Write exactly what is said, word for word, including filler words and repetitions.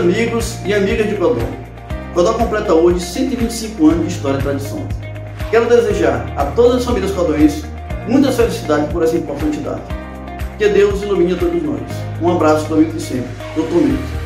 amigos e amigas de Codó. Codó completa hoje cento e vinte e cinco anos de história e tradição. Quero desejar a todas as famílias codoenses muitas felicidades por essa importante data. Que Deus ilumine a todos nós. Um abraço do amigo de sempre, doutor Milton.